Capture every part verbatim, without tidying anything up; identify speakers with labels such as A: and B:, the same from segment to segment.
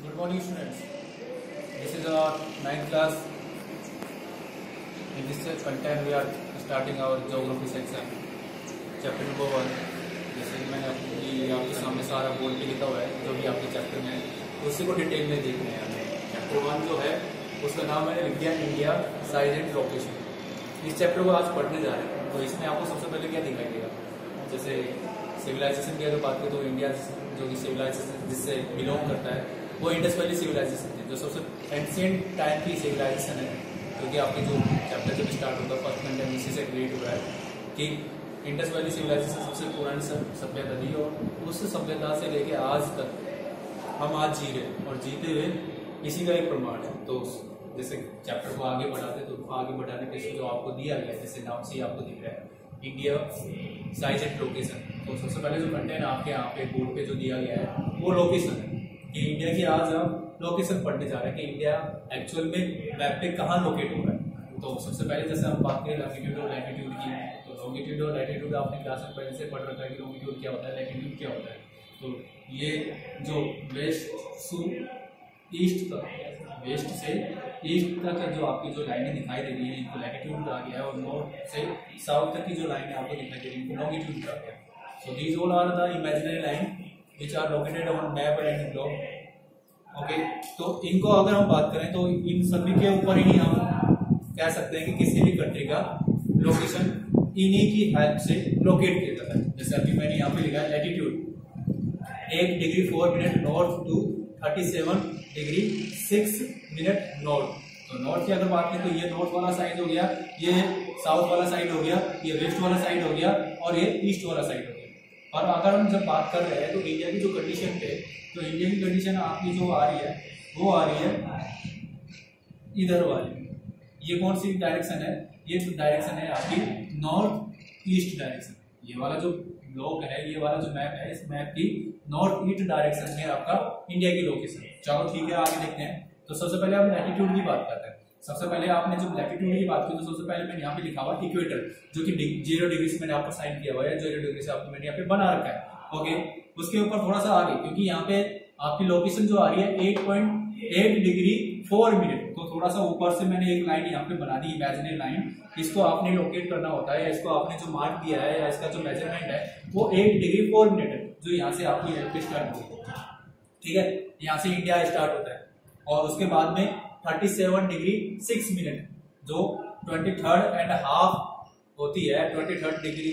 A: Good morning, students. This is our ninth class. In this content, we are starting our geography section, chapter number one. जैसे कि मैंने अपनी आपके सामने सारा बोर्ड पे लिखा हुआ है, जो भी आपके चैप्टर में है, उसी को डिटेल में देखना है हमें। चैप्टर वन जो है, उसका नाम है विज्ञान इंडिया साइज एंड लोकेशन। इस चैप्टर को आज पढ़ने जा रहे हैं, तो इसमें आपको सबसे पहले क्या दिखाई देगा? जैसे सिविलाइजेशन की अगर बात करें तो इंडिया जो कि सिविलाइजेशन जिससे बिलोंग करता है वो इंडस वैली सिविलाइजेशन थी, जो सबसे एंशिएंट टाइम की सिविलाइजेशन है। क्योंकि आपके जो चैप्टर जब स्टार्ट होगा फर्स्ट कंटेंट इसी से क्रिएट हुआ है कि इंडस वैली सिविलाइजेशन सबसे पुरानी सभ्यता थी और उस सभ्यता से लेके आज तक हम आज जी रहे और जीते हुए इसी का एक प्रमाण है। तो जैसे चैप्टर को आगे बढ़ाते तो आगे बढ़ाने के जो आपको दिया गया है, जैसे नाम से ही आपको दिख रहा है इंडिया साइज एंड लोकेशन। तो सबसे पहले जो कंटेंट आपके यहाँ पे बोर्ड पे जो दिया गया है वो लोकेशन है कि इंडिया की आज हम लोकेशन पढ़ने जा रहे हैं कि इंडिया एक्चुअल में मैप पे कहाँ लोकेट हो रहा है। तो सबसे पहले जैसे हम बात करें लॉन्गिट्यूड और लैटिट्यूड की, तो लॉन्गिट्यूड और लैटिट्यूड आपने क्लास में पहले से पढ़ रखा है कि लॉन्गिट्यूड क्या होता है, लैटिट्यूड क्या होता है। तो ये जो वेस्ट टू ईस्ट तक, वेस्ट से ईस्ट तक जो आपकी जो लाइनें दिखाई दे रही है इनको लैटिट्यूड कहा गया है और नॉर्थ से साउथ तक की जो लाइनें आपको दिखाई दे रही है इनको लॉन्गिट्यूड कहा गया है। So these all are the imaginary line which are located on map and globe. Okay, तो इनको अगर हम बात करें तो इन सभी के ऊपर ही हम कह सकते हैं कि किसी भी कंट्री का लोकेशन इन्हीं की हेल्प से लोकेट किया जाता है। जैसे अभी मैंने यहाँ पे लिखा है latitude eight degree four minute north to thirty seven degree six minute north. तो नॉर्थ की अगर बात करें तो ये नॉर्थ वाला साइड हो गया, ये साउथ वाला साइड हो गया, ये वेस्ट वाला साइड हो गया और ये ईस्ट वाला साइड हो गया। और अगर हम जब बात कर रहे हैं तो इंडिया की जो कंडीशन पे, तो इंडिया की कंडीशन आपकी जो आ रही है वो आ रही है इधर वाली। ये कौन सी डायरेक्शन है? ये डायरेक्शन है आपकी नॉर्थ ईस्ट डायरेक्शन। ये वाला जो ब्लॉक है, ये वाला जो मैप है, इस मैप की नॉर्थ ईस्ट डायरेक्शन में आपका इंडिया की लोकेशन। चलो ठीक है, आगे देखते हैं। तो सबसे पहले हम लैटिट्यूड की बात करते हैं। सबसे पहले आपने जब लैटिट्यूड की बात की तो सबसे पहले मैंने यहाँ पे लिखा हुआ इक्वेटर, जो कि जीरो डिग्री से मैंने आपको साइन किया हुआ है, जीरो डिग्री से आपको मैंने यहाँ पे बना रखा है। ओके, उसके ऊपर थोड़ा सा आगे, क्योंकि यहाँ पे आपकी लोकेशन जो आ रही है eight point eight degree four minute, तो थोड़ा सा ऊपर से मैंने एक लाइन यहाँ पे बना दी, इमेजिनरी लाइन। इसको आपने लोकेट करना होता है, इसको आपने जो मार्क दिया है या इसका जो मेजरमेंट है वो एट डिग्री फोर मिनट है, जो यहाँ से आपकी एल स्टार्ट होती है। ठीक है, यहाँ से इंडिया स्टार्ट होता है और उसके बाद में thirty seven degree six minute जो ट्वेंटी थर्ड एंड हाफ होती है, twenty third degree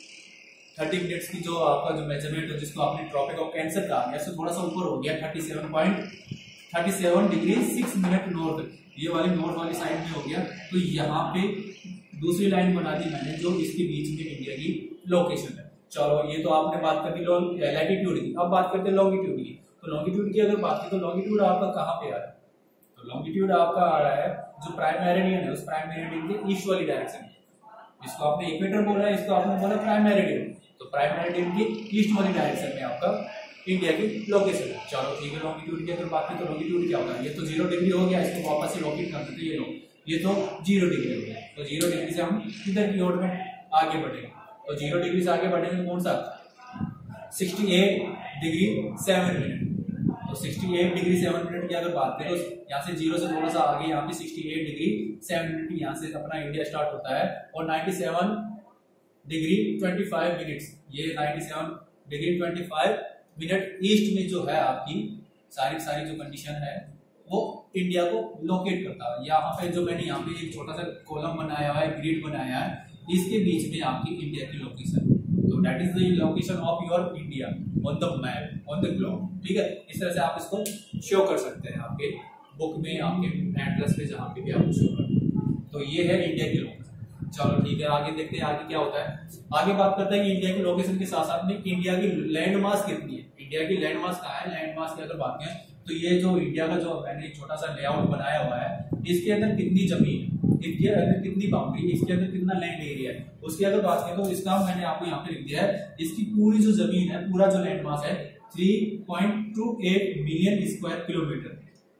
A: thirty minutes की जो आपका जो मेजरमेंट है, जिसको आपने ट्रॉपिक ऑफ कैंसर कहा गया, इससे थोड़ा सा ऊपर हो गया thirty seven point thirty seven degree six minute north, ये वाली नॉर्थ वाली साइड में हो गया। तो यहाँ पे दूसरी लाइन बना दी मैंने जो इसके बीच में इंडिया की लोकेशन है। चलो, ये तो आपने बात कर दी लैटिट्यूड की। अब बात करते हैं लॉन्गिट्यूड की। तो लॉन्गिट्यूड की अगर बात की तो लॉन्गिट्यूड आपका कहाँ पे आ रहा है? तो लॉन्गिट्यूड आपका आ रहा है जो प्राइम मेरिडियन है, उस प्राइम मेरिडियन के ईस्ट वाली डायरेक्शन। इसको आपने इक्वेटर बोला है, इसको आपने बोला प्राइम मेरिडियन। तो प्राइम मेरिडियन की ईस्ट वाली डायरेक्शन में आपका इंडिया की लोकेशन है। चलो ठीक है, लॉन्गिट्यूड की अगर बात की तो लॉन्गिट्यूड क्या होगा? ये तो जीरो डिग्री हो गया, इसको वापस से लोकेट कर देते हैं। ये लोग ये तो जीरो डिग्री हो गया, तो जीरो डिग्री से हम इधर की ओर में आगे बढ़ेंगे। तो जीरो डिग्री से आगे बढ़ेंगे कौन सा? Sixty eight degree seven minute. तो sixty eight degree seven minute की अगर बात करें तो यहाँ से जीरो से थोड़ा सा आगे यहाँ पे sixty eight degree seven minute यहाँ से अपना इंडिया स्टार्ट होता है और ninety seven degree twenty five minutes, ये ninety seven degree twenty five minute east में जो है आपकी सारी सारी जो कंडीशन है वो इंडिया को लोकेट करता है। यहाँ पे जो मैंने यहाँ पे एक छोटा सा कॉलम बनाया हुआ है, ग्रिड बनाया है, इसके बीच में आपकी इंडिया की लोकेशन। तो that is the location of your India on the map on the globe. ठीक है, इस तरह से आप इसको शो कर सकते हैं आपके बुक में, आपके एड्रेस पे, जहाँ पे भी आप शो कर। तो ये है इंडिया की लोकेशन। चलो ठीक है, आगे देखते हैं आगे क्या होता है। आगे बात करते हैं कि इंडिया की लोकेशन के साथ साथ में इंडिया की लैंड मास कितनी है। इंडिया की लैंड मास कहाँ है? लैंड मास की अगर बात करें तो ये जो इंडिया का जो मैंने छोटा सा लेआउट बनाया हुआ है, इसके अंदर कितनी जमीन है, इसके अंदर कितनी बाउंड्री, इसके अंदर कितना लैंड एरिया है, उसकी अगर बात करें तो इसका मैंने आपको यहाँ पे लिख दिया है। इसकी पूरी जो जमीन है, पूरा जो लैंड मास है three point two eight million square kilometre.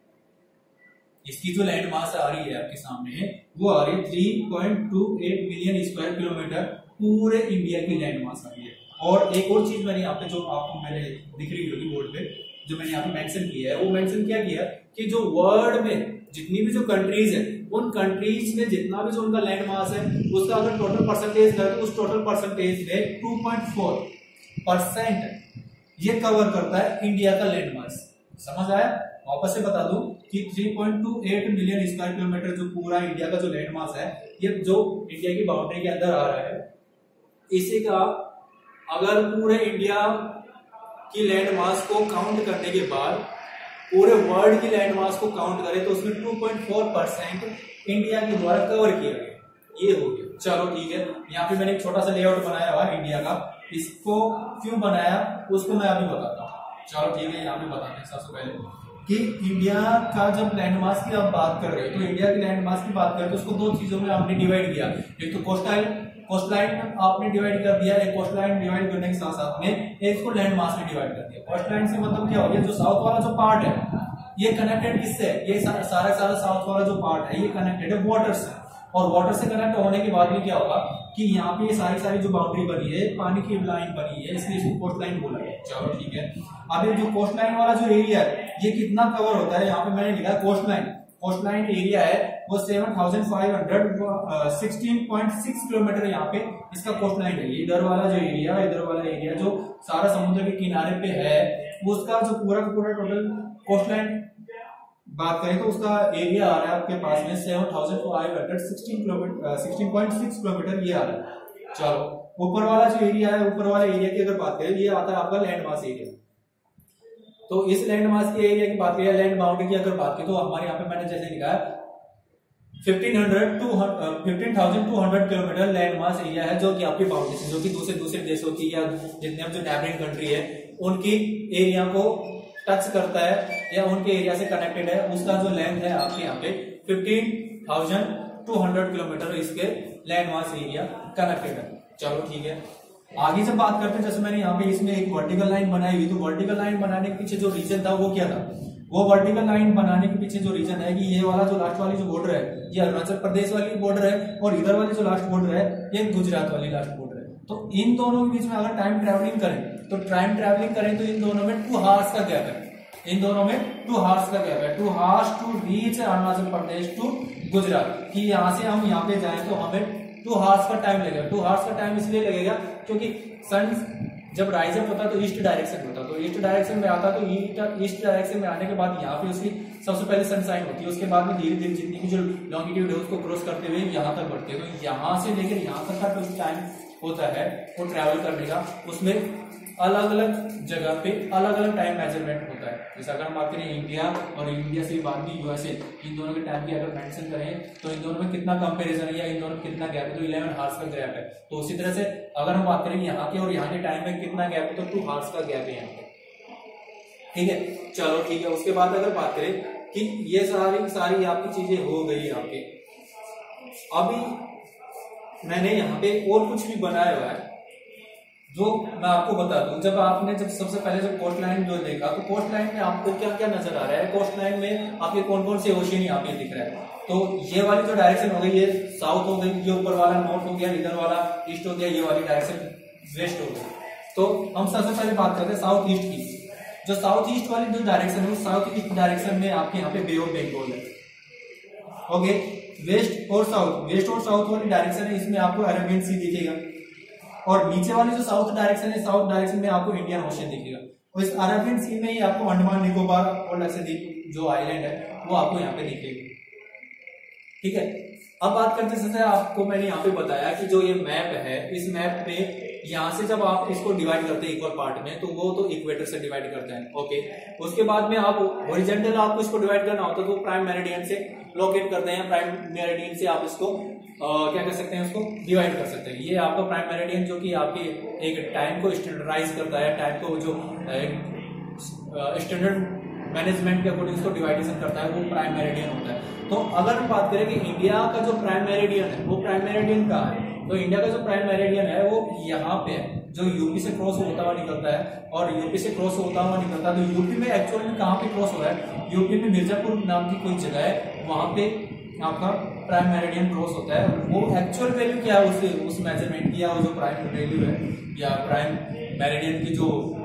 A: इसकी जो लैंड मास आ रही है आपके सामने वो आ रही है three point two eight million square kilometre, पूरे इंडिया की लैंड मास आ रही है। और एक और चीज मैंने यहाँ पे जो आपको मैंने दिख रही होगी बोर्ड पे, जो मैंने यहाँ पे मेंशन किया है वो मेंशन क्या किया कि जो वर्ल्ड में जितनी भी जो कंट्रीज है उन कंट्रीज में जितना भी जो उनका लैंड मास है उसका अगर टोटल परसेंटेज है तो उस टोटल परसेंटेज में टू पॉइंट फोर परसेंट ये कवर करता है इंडिया का लैंड मास। समझ आया? वापस से बता दूं कि three point two eight million square kilometre जो पूरा इंडिया का जो लैंड मास है ये जो इंडिया की बाउंड्री के अंदर आ रहा है, इसी का अगर पूरे इंडिया की लैंड मास को काउंट करने के बाद पूरे वर्ल्ड की लैंड मास को काउंट करें तो उसमें two point four percent India के द्वारा कवर किया गया। ये हो गया। चलो ठीक है, यहाँ पे मैंने एक छोटा सा लेआउट बनाया हुआ है इंडिया का, इसको क्यों बनाया उसको मैं अभी बताता हूँ। चलो ठीक है, यहाँ पे बताते हैं सबसे पहले कि इंडिया का जब लैंड मास की आप बात कर रहे हो तो इंडिया की लैंड मास की बात करें तो उसको दो चीजों में आपने डिवाइड किया। एक तो कोस्टल कोस्टलाइन आपने डिवाइड कर दिया, एक कोस्टलाइन डिवाइड करने के साथ साथ में एक इसको लैंड मास में डिवाइड कर दिया। कोस्टलाइन से मतलब क्या हो गया, जो साउथ वाला जो पार्ट है ये कनेक्टेड किससे है, ये सारा सारा साउथ वाला जो पार्ट है ये कनेक्टेड है वाटर से, और वाटर से कनेक्ट होने के बाद में क्या होगा कि यहाँ पे ये सारी सारी जो बाउंड्री बनी है पानी की लाइन बनी है, इसलिए इसको कोस्ट लाइन बोला गया। चलो ठीक है, अब ये जो कोस्ट लाइन वाला जो एरिया है ये कितना कवर होता है, यहाँ पे मैंने लिखा coast line coast line area है वो seven thousand five hundred sixteen point six kilometre यहाँ पे इसका कोस्ट लाइन है। इधर वाला जो एरिया इधर वाला एरिया जो सारा समुद्र के किनारे पे है उसका जो पूरा पूरा टोटल कोस्ट लाइन बात करें तो उसका एरिया आ रहा है आपके पास में seven thousand five hundred sixteen kilometre sixteen point six kilometre ये आ रहा है। चलो ऊपर वाला जो एरिया है ऊपर वाले एरिया की अगर बात करें ये आता है आपका लैंड मास एरिया। तो इस लैंड मास के एरिया की बात करें, लैंड बाउंड्री की अगर बात करें तो हमारे यहाँ पे मैंने जैसे लिखा है fifteen hundred two fifteen thousand two hundred kilometre land mass area है जो कि आपकी बाउंड्री से जो कि दूसरे दूसरे देशों की या जितने जो नेबरिंग कंट्री है उनकी एरिया को टच करता है या उनके एरिया से कनेक्टेड है, उसका जो लेंथ है आपके यहाँ पे fifteen thousand two hundred kilometre इसके लैंड मास एरिया कनेक्टेड है। चलो ठीक है, आगे जब बात करते हैं जैसे मैंने यहाँ पे इसमें एक वर्टिकल लाइन बनाई हुई, तो वर्टिकल लाइन बनाने के पीछे जो रीजन था वो क्या था, वो वर्टिकल लाइन बनाने के पीछे जो रीजन है कि ये वाला जो लास्ट वाली जो बॉर्डर है ये अरुणाचल प्रदेश वाली बॉर्डर है और इधर वाली जो लास्ट बॉर्डर है ये गुजरात वाली लास्ट बॉर्डर है। तो इन दोनों के बीच में अगर टाइम ट्रेवलिंग करें तो टाइम ट्रेवलिंग करें तो इन दोनों में टू हार्स का गैप है, इन दोनों में टू हार्स का गैप है, two hours to reach Arunachal Pradesh to Gujarat कि यहाँ से हम यहाँ पे जाएं तो हमें टू हार्स का टाइम लगेगा। टू हार्स का टाइम इसलिए लगेगा क्योंकि सन जब राइज अप होता तो ईस्ट डायरेक्शन होता, तो ईस्ट डायरेक्शन में आता तो ईस्ट डायरेक्शन में आने के बाद यहाँ पे उसकी सबसे पहले सनसाइन होती है, उसके बाद में धीरे धीरे जितनी भी जो लॉन्गिट्यूड है उसको क्रॉस करते हुए यहाँ तक बढ़ती है। तो यहाँ से लेकर यहाँ तक का जो टाइम होता है वो ट्रेवल करने का उसमें अलग अलग जगह पे अलग अलग टाइम मेजरमेंट होता है। जैसे अगर हम बात करें इंडिया और इंडिया से बाद में यूएसए, इन दोनों के टाइम की अगर मेंशन करें तो इन दोनों में कितना कंपैरिजन है या इन दोनों में कितना गैप है, तो इलेवन हार्स का गैप है। तो उसी तरह से अगर हम बात करें यहाँ के और यहाँ के टाइम में कितना गैप है तो टू हार्स का गैप है यहाँ पे। ठीक है, चलो ठीक है, उसके बाद अगर बात करें कि ये सारी सारी आपकी चीजें हो गई आपके, अभी मैंने यहाँ पे और कुछ भी बनाया हुआ है जो मैं आपको बता दूं। जब आपने जब सबसे पहले जब कोस्ट लाइन जो देखा तो कोस्ट लाइन में आपको क्या क्या नजर आ रहा है, कोस्ट लाइन में आपके कौन कौन से ओशियन यहाँ पे दिख रहा है। तो ये वाली जो डायरेक्शन हो गई ये साउथ हो गई, ये ऊपर वाला नॉर्थ हो गया, इधर वाला ईस्ट हो गया, ये वाली डायरेक्शन वेस्ट हो गई। तो हम सबसे पहले बात करते हैं साउथ ईस्ट की। जो साउथ ईस्ट वाली जो डायरेक्शन है वो साउथ ईस्ट डायरेक्शन में आपके यहाँ पे बे ऑफ बंगाल है। ओके, वेस्ट और साउथ वेस्ट और साउथ वाली डायरेक्शन है, इसमें आपको अरेबियन सी दिखेगा, और नीचे वाली जो साउथ डायरेक्शन है साउथ डायरेक्शन में आपको इंडियन ओशन दिखेगा, और इस अरेबियन सी में ही आपको अंडमान निकोबार और लक्षद्वीप जो आइलैंड है वो आपको यहाँ पे दिखेगी। ठीक है, अब बात करते हैं, जैसे आपको मैंने यहाँ पे बताया कि जो ये मैप है इस मैप में यहाँ से जब आप इसको डिवाइड करते हैं इक्वल पार्ट में तो वो तो इक्वेटर से डिवाइड करते हैं। ओके, उसके बाद में आप हॉरिजॉन्टल आपको इसको डिवाइड करना होता है तो प्राइम मेरिडियन से लोकेट करते हैं, प्राइम मेरिडियन से आप इसको Uh, क्या कर सकते हैं, उसको डिवाइड कर सकते हैं। ये आपका प्राइम मेरिडियन जो कि आपके एक टाइम को स्टैंडर्डाइज करता है, टाइम को जो स्टैंडर्ड मैनेजमेंट के अकॉर्डिंग उसको डिवाइडेशन करता है, वो प्राइम मेरिडियन होता है। तो अगर हम बात करें कि इंडिया का जो प्राइम मेरिडियन है वो प्राइम मेरिडियन कहाँ है, तो इंडिया का जो प्राइम मेरिडियन है वो यहाँ पे है, जो यूपी से क्रॉस होता हुआ निकलता है, और यूपी से क्रॉस होता हुआ निकलता है। तो यूपी में एक्चुअल में कहाँ पे क्रॉस हो रहा है, यूपी में मिर्जापुर नाम की कोई जगह है, वहां पे आपका प्राइम मेरिडियन क्रॉस होता है। वो एक्चुअल वैल्यू क्या है उस उस मेजरमेंट की, या वो जो प्राइम वैल्यू है या प्राइम मेरिडियन की जो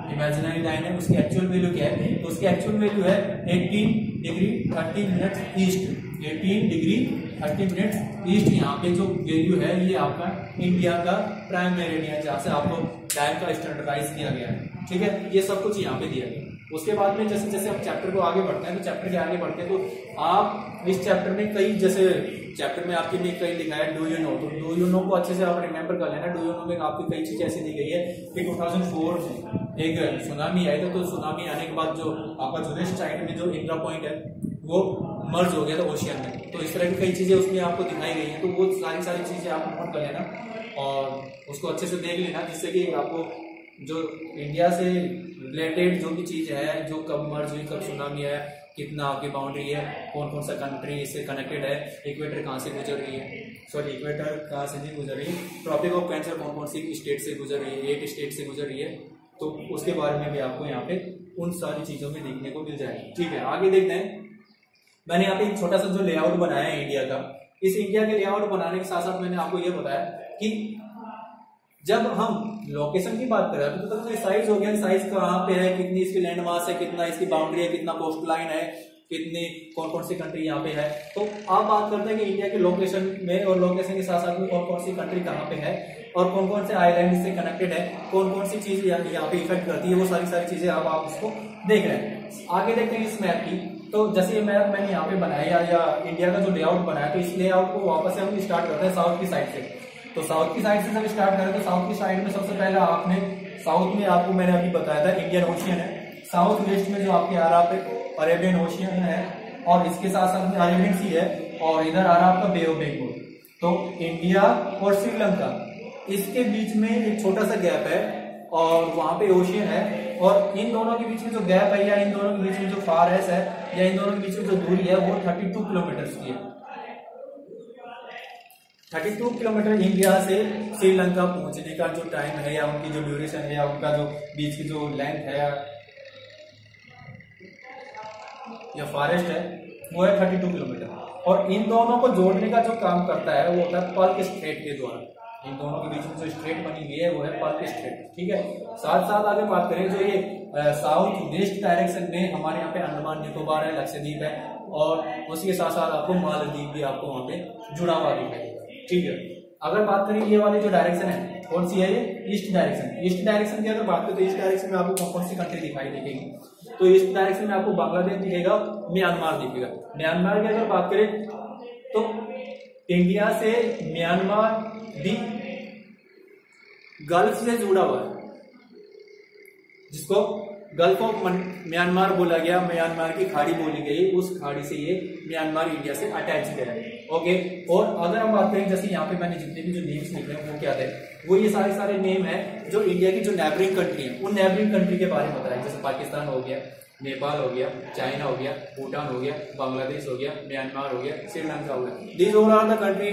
A: इमेजिनरी लाइन है, उसकी एक्चुअल वैल्यू क्या है, तो उसकी एक्चुअल वैल्यू है eighteen degree thirty minute east, eighteen degree thirty minute east. यहाँ पे जो वैल्यू है ये आपका इंडिया का प्राइम मेरिडियन, जहाँ से आपको टाइम का स्टैंडर्डाइज किया गया है, ठीक है। ये सब कुछ यहाँ पे दिया गया। उसके बाद में जैसे जैसे हम चैप्टर को आगे बढ़ते हैं, तो चैप्टर के आगे बढ़ते हैं तो आप इस चैप्टर में कई, जैसे चैप्टर में आपके लिए कई लिखा है डू यू नो, तो डू यू नो को अच्छे से आप रिमेंबर कर लेना। डू यू नो में आपकी कई चीजें ऐसी दी गई है कि टू थाउजेंड फोर में एक सुनामी आई था, तो सुनामी आने के बाद जो आपका जो वेस्ट साइड में जो इंद्रा पॉइंट है वो मर्ज हो गया था ओशियन में, तो इस तरह की कई चीजें उसमें आपको दिखाई गई हैं। तो वो सारी सारी चीजें आप नोट कर लेना और उसको अच्छे से देख लेना, जिससे कि आपको जो इंडिया से रिलेटेड जो भी चीज है, जो कब मर्ज हुई, कब सुनामी है, कितना आपकी बाउंड्री है, कौन कौन सा कंट्री इससे कनेक्टेड है, इक्वेटर कहाँ से गुजर रही है, सॉरी इक्वेटर कहाँ से नहीं गुजर रही है, ट्रॉपिक ऑफ कैंसर कौन कौन सी स्टेट से गुजर रही है, एट स्टेट से गुजर रही है, तो उसके बारे में भी आपको यहाँ पे उन सारी चीजों में देखने को मिल जाएगी। ठीक है, आगे देखते हैं। मैंने यहाँ पे एक छोटा सा जो लेआउट बनाया है इंडिया का, इस इंडिया के लेआउट बनाने के साथ साथ मैंने आपको ये बताया कि जब हम लोकेशन की बात करें तो मतलब साइज हो गया, साइज कहाँ पे है, कितनी इसकी लैंड मास है, कितना इसकी बाउंड्री है, कितना कोस्ट लाइन है, कितनी कौन कौन सी कंट्री यहाँ पे है। तो आप बात करते हैं कि इंडिया के लोकेशन में और लोकेशन के साथ साथ में कौन कौन सी कंट्री कहाँ पे है और कौन कौन से आइलैंड इससे कनेक्टेड है, कौन कौन सी चीज यहाँ पे इफेक्ट करती है, वो सारी सारी चीजें आप, आप उसको देख रहे हैं। आगे देखते हैं इस मैप की। तो जैसे ये मैप मैंने यहाँ पे बनाया या इंडिया का जो लेआउट बनाया, तो इस लेआउट को वापस से हम स्टार्ट करते हैं साउथ की साइड से। तो साउथ की साइड से जब स्टार्ट करें तो साउथ की साइड में सबसे पहले आपने साउथ में आपको मैंने अभी बताया था इंडियन ओशियन है, साउथ वेस्ट में जो आपके आ रहा है अरेबियन ओशियन है और इसके साथ साथ में अरेबियन सी है और इधर आ रहा आपका बे ऑफ बंगाल। तो इंडिया और श्रीलंका इसके बीच में एक छोटा सा गैप है और वहां पे ओशियन है और इन दोनों के बीच में जो गैप है या इन दोनों के बीच में जो फार एस है या इन दोनों के बीच में जो दूरी है वो थर्टी टू किलोमीटर की है। थर्टी टू किलोमीटर इंडिया से श्रीलंका पहुंचने का जो टाइम है या उनकी जो ड्यूरेशन है या उनका जो बीच की जो लेंथ है या फॉरेस्ट है वो है थर्टी टू किलोमीटर और इन दोनों को जोड़ने का जो काम करता है वो होता है पर्ल स्ट्रेट के द्वारा। इन दोनों के बीच में जो स्ट्रेट बनी हुई है वो है पर्ल स्ट्रेट। ठीक है, साथ साथ आगे बात करें जो ये साउथ वेस्ट डायरेक्शन में हमारे यहाँ पे अंडमान निकोबार है, लक्षद्वीप है और उसके साथ साथ आपको मालदीव भी आपको वहां पे जुड़ा हुआ दिखाई देगा। ठीक है, अगर बात करें ये वाली जो डायरेक्शन है कौन सी है, ये ईस्ट डायरेक्शन। ईस्ट डायरेक्शन की अगर बात करें तो ईस्ट डायरेक्शन में आपको कौन कौन सी कंट्री दिखाई देगी, तो ईस्ट डायरेक्शन में आपको बांग्लादेश दिखेगा, म्यांमार दिखेगा। म्यांमार की अगर बात करें तो इंडिया से म्यांमार भी गल्फ से जुड़ा हुआ है, जिसको गल्फ ऑफ म्यांमार बोला गया, म्यांमार की खाड़ी बोली गई, उस खाड़ी से ये म्यांमार इंडिया से अटैच है। ओके, और अगर हम बात करें जैसे यहाँ पे मैंने जितने भी जो नेम्स लिखे हैं वो क्या थे, वो ये सारे सारे नेम है जो इंडिया की जो नेबरिंग कंट्री है उन नेबरिंग कंट्री के बारे में बताया। जैसे पाकिस्तान हो गया, नेपाल हो गया, चाइना हो गया, भूटान हो गया, बांग्लादेश हो गया, म्यांमार हो गया, श्रीलंका हो गया। These all are the country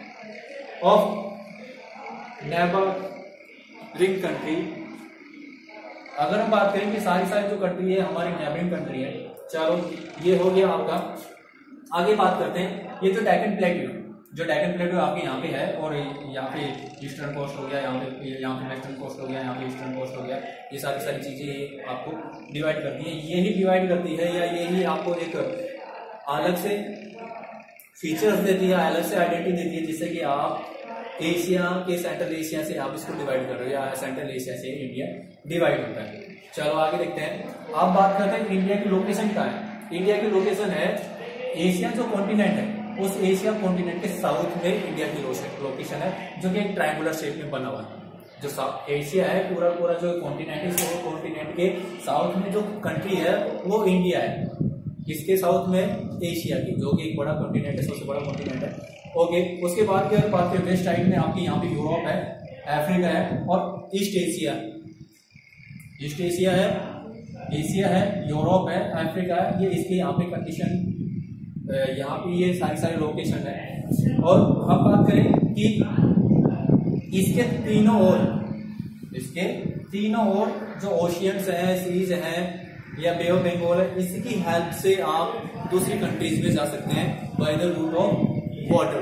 A: of neighbouring country. अगर हम बात करें कि सारी सारी जो कंट्री है हमारी नेबरिंग कंट्री है, चलो ये हो गया आपका। आगे बात करते हैं ये जो डेक्कन प्लेट्यू, जो डेक्कन प्लेट्यू आपके यहाँ पे है और यहाँ पे ईस्टर्न कोस्ट हो गया, यहाँ पे यहाँ पे वेस्टर्न कोस्ट हो गया, यहाँ पे ईस्टर्न कोस्ट हो गया, ये सारी सारी चीजें आपको डिवाइड करती है। यही डिवाइड करती है या यही आपको एक अलग से फीचर्स देती है, अलग से आइडेंटिटी देती है, जिससे कि आप एशिया के सेंट्रल एशिया से आप इसको डिवाइड कर रहे हो या सेंट्रल एशिया से इंडिया डिवाइड होता है। चलो आगे देखते हैं। आप बात करते हैं इंडिया की लोकेशन क्या है। इंडिया की लोकेशन है एशिया जो कॉन्टिनेंट है उस एशिया कॉन्टिनेंट के साउथ में इंडिया की लोकेशन है, जो कि एक ट्रायंगुलर शेप में बना हुआ है। जो एशिया है पूरा पूरा जो कॉन्टिनेंट है, वो कॉन्टिनेंट के साउथ में जो कंट्री है वो इंडिया है, इसके साउथ में एशिया की, जो कि एक बड़ा कॉन्टिनेंट है, सबसे बड़ा कॉन्टिनेंट है। ओके, उसके बाद की अगर बात करें वेस्ट साइड में आपकी यहाँ पे यूरोप है, अफ्रीका है और ईस्ट एशिया। ईस्ट एशिया है, एशिया है, यूरोप है, अफ्रीका है, ये इसकी यहाँ पे कंडीशन, यहाँ पे ये सारी सारी लोकेशन है। और हम बात करें कि इसके तीनों ओर, इसके तीनों ओर जो ओशियंस हैं, सीज हैं या बे ऑफ बंगाल है, इसकी हेल्प से आप दूसरी कंट्रीज में जा सकते हैं by the route of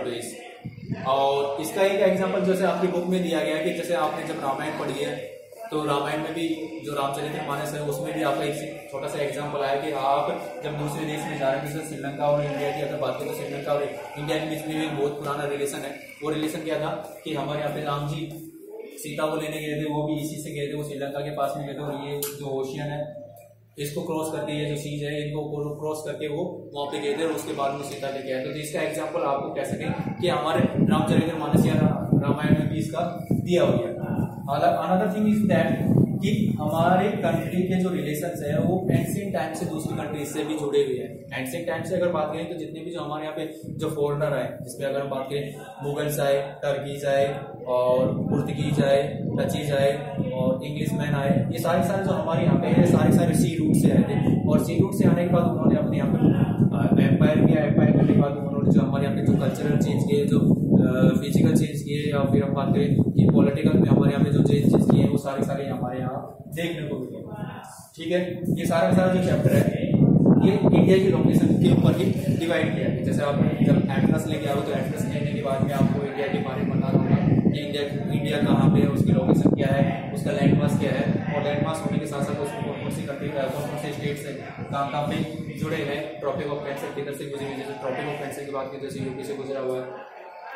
A: waterways. और इसका एक एग्जांपल जैसे आपकी बुक में दिया गया कि जैसे आपने जब रामायण पढ़ी है तो रामायण में भी जो रामचरितमानस है उसमें भी आपका एक छोटा सा एग्जाम्पल आया कि आप जब दूसरे देश में जा रहे हैं, जैसे श्रीलंका और इंडिया की अगर बात करें तो श्रीलंका और इंडिया के बीच में भी बहुत पुराना रिलेशन है। वो रिलेशन क्या था कि हमारे यहाँ पे राम जी सीता को लेने गए थे, वो भी इसी से गए थे, वो श्रीलंका के पास में गए थे और ये जो ओशियन है इसको क्रॉस करके, ये जो सीज है इनको क्रॉस करके वो वहाँ पे गए थे और उसके बाद में सीता लेके आए थे। तो इसका एग्जाम्पल आपको कह सकें कि हमारे रामचरितमानस या रामायण में भी इसका दिया हुआ है। अनदर थिंग इज दैट कि हमारे कंट्री के जो रिलेशंस है वो एंशिएंट टाइम से दूसरी कंट्री से भी जुड़े हुए हैं। एंशिएंट टाइम से अगर बात करें तो जितने भी जो हमारे यहाँ पे जो फॉरेनर आए, जिसमें अगर हम बात करें मुगल्स आए, टर्कीज आए और पुर्तगीज आए, डचीज आए और इंग्लिश मैन आए, ये सारे सारे जो हमारे यहाँ पे है सारे सारे सी रूट से आए थे और सी रूट से आने के बाद उन्होंने अपने यहाँ पे एम्पायर किया। एम्पायर करने के बाद उन्होंने जो हमारे यहाँ पे जो कल्चरल चेंज किए, जो फिजिकल चेंज किए या फिर हम बात करें कि पॉलिटिकल में हमारे यहाँ पे जो चेंजेस किए वो सारे सारे हमारे यहाँ देखने को मिले। ठीक है, ये सारा सारा जो चैप्टर है ये इंडिया की लोकेशन के ऊपर ही डिवाइड किया है। जैसे आप जब एड्रेस लेके आओ तो एड्रेस लेने के बाद में आपको इंडिया के बारे में बताना होगा कि इंडिया इंडिया कहाँ पे है, उसकी लोकेशन क्या है, उसका लैंडमार्क क्या है और लैंडमार्क होने के साथ साथ उसमें कौन कौन सी कंट्री कौन कौन से स्टेट्स है, कहाँ कहाँ पे जुड़े हैं, ट्रॉपिक ऑफ कैंसर किधर से गुजरी, जैसे ट्रॉपिक ऑफ कैंसर की बात करें जैसे यूपी से गुजरा हुआ है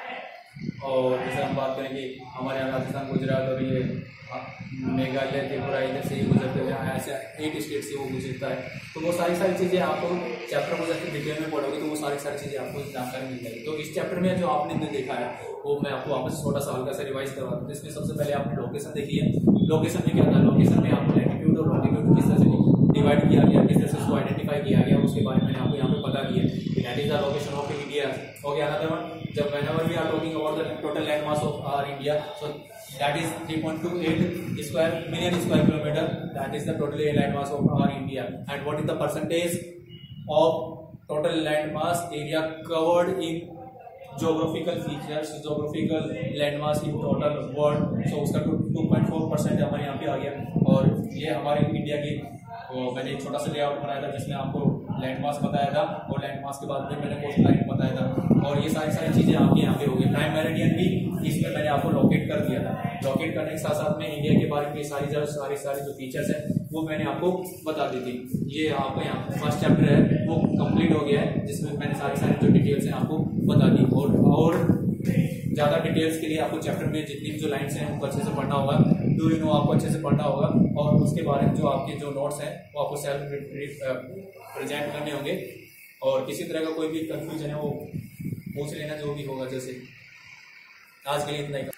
A: और जैसे हम बात करेंगे हमारे यहाँ राजस्थान, गुजरात और ये मेघालय, त्रिपुरा इधर से ही गुजरते हुए ऐसे एट स्टेट से वो गुजरता है। तो वो सारी सारी चीज़ें आपको चैप्टर में जाकर डिटेल में पढ़ोगे तो वो सारी सारी चीज़ें आपको जानकारी मिल जाएगी। तो इस चैप्टर में जो आपने देखा है वो मैं आपको वापस छोटा सा हल्का सा रिवाइज करवा दूँ। इसमें सबसे पहले आपने लोकेशन देखी है। लोकेशन में क्या था, लोकेशन में आपको लैटिट्यूड और लॉन्गिट्यूड किस तरह से डिवाइड किया गया, किस तरह से उसको आइडेंटिफाई किया गया, उसके बारे में आपको यहाँ पे पता किया कि that is the location of India. हो गया अनदर वन, जब whenever we are talking about the total land mass of our India, so that is three point two eight square million square kilometer, that is the total land mass of our India. And what is the percentage of total land mass area covered in geographical features, geographical landmass in total world? So उसका two point four percent हमारे यहाँ पे आ गया। और ये हमारे India की मैंने एक छोटा सा लेआउट बनाया था जिसमें आपको लैंडमास बताया था और लैंडमास के बाद में मैंने कोस्ट लाइन बताया था और ये सारी सारी चीजें आपके यहाँ पे हो गई। प्राइम मेरिडियन भी इसमें मैंने आपको लोकेट कर दिया था। लोकेट करने के साथ साथ में इंडिया के बारे में सारी सारी सारी जो फीचर्स है वो मैंने आपको बता दी थी। ये आपका यहाँ फर्स्ट चैप्टर है वो कंप्लीट हो गया है जिसमें मैंने सारी सारी जो डिटेल्स हैं आपको बता दी। और और ज़्यादा डिटेल्स के लिए आपको चैप्टर में जितनी भी जो लाइन्स हैं उनको अच्छे से पढ़ना होगा, डू यू नो आपको अच्छे से पढ़ना होगा और उसके बारे में जो आपके जो नोट्स हैं वो आपको सेल्फ प्रेजेंट करने होंगे और किसी तरह का कोई भी कंफ्यूजन है वो पूछ लेना जो भी होगा। जैसे आज के लिए इतना ही।